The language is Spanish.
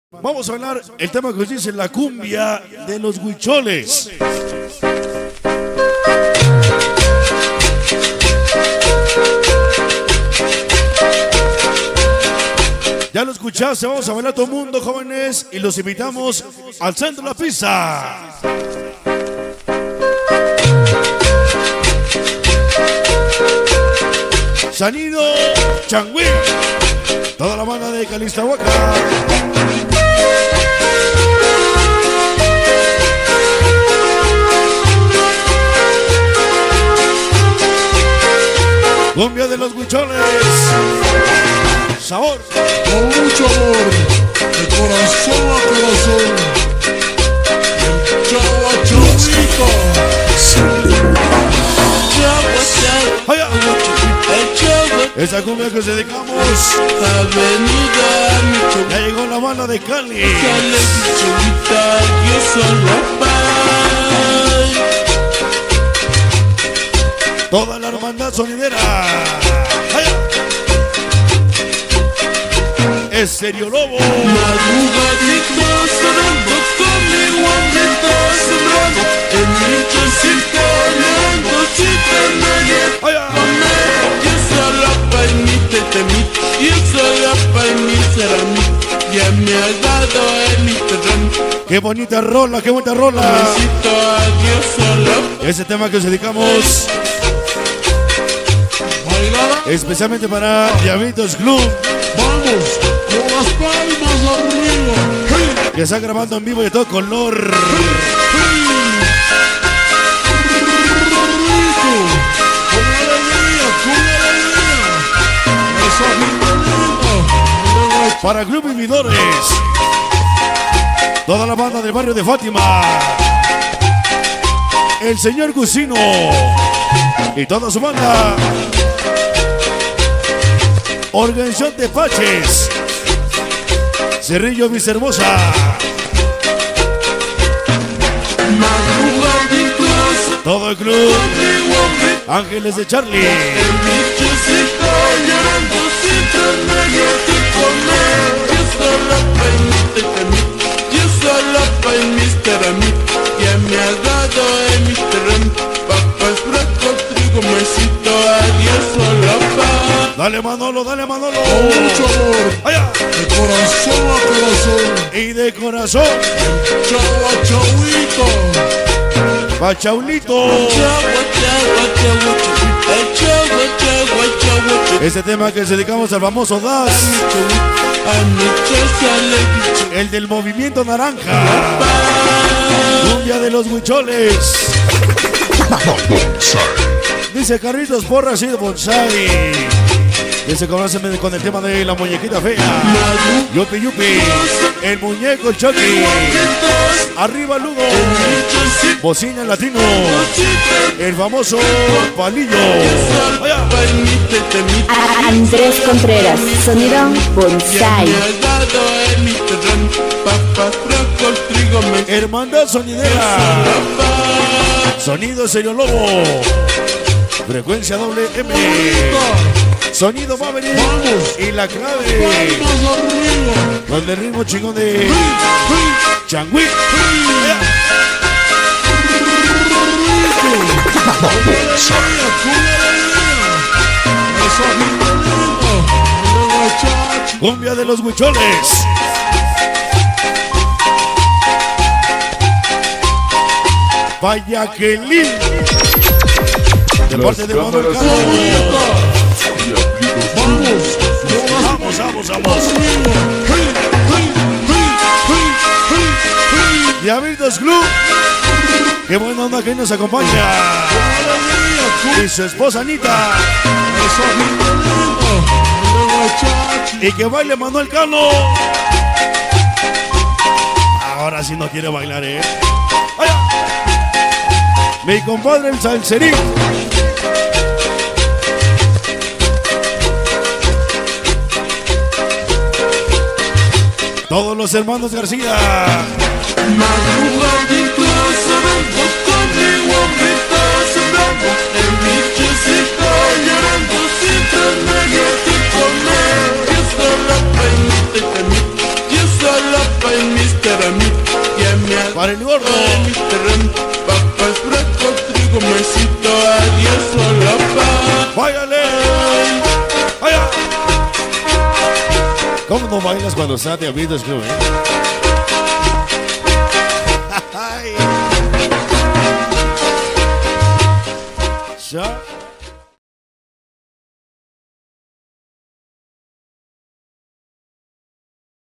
Vamos a hablar el tema que dice la cumbia de los huicholes. Ya lo escuchaste, vamos a bailar todo el mundo, jóvenes, y los invitamos al centro de la pista. Sonido Changüí, toda la banda de Calistahuaca. Cumbia de los huicholes. Sabor. Con mucho amor, de corazón a corazón. Chava, chavito. Esa cumbia que se dedicamos. Ya llegó la banda de Cali. Toda la hermandad sonidera. Es Serio Lobo. Qué bonita rola, qué bonita rola. Ese tema que os dedicamos especialmente para Diablitos Club. Vamos, con las palmas arriba. Que está grabando en vivo de todo color. Con alegría. Para Club Vividores. Toda la banda del barrio de Fátima. El señor Gusino. Y toda su banda. Organización de Paches. Cerrillo Vicehermosa. Todo el club. Ángeles de Charlie. Dale Manolo, dale Manolo. Con mucho amor, allá. de corazón a corazón. Y de corazón. Chava, chavito. Pachaulito. Este tema que se dedicamos al famoso Das. El del movimiento naranja. Cumbia de los huicholes. Dice Carlitos Porras y de Bonsai. Que se conoce con el tema de la muñequita fea. Yupi Yupi. El muñeco Chucky. Arriba Lugo. Bocina Latino. El famoso Palillo. Andrés Contreras. Sonido Bonsai. Hermandad sonidera. Sonido Serio Lobo. Frecuencia doble M. Sonido Maverick. Y la clave. Con el ritmo chingón de Changüí. Cumbia de los huicholes. Vallaquelín. De parte de Manuel Cano. Vamos. Diablitos Club. Qué buena onda que nos acompaña. Y su esposa Anita. Y que baile Manuel Cano. Ahora sí no quiere bailar, Mi compadre el Salserín. Todos los hermanos García. Yo solo Soy Mr. Meat, que me Para el gordo. Mr. Papas, fresco, trigo, mesito, adiós, solo ¡Báilale! ¡Vaya! ¿Cómo no bailas cuando está de amigos, creo, Ay. Ya.